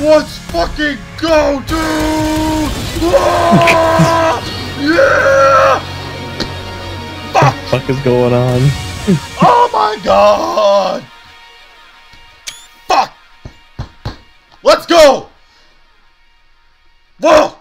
Let's fucking go, dude! Ah! Yeah! What the fuck is going on? Oh my god! Fuck! Let's go! Whoa!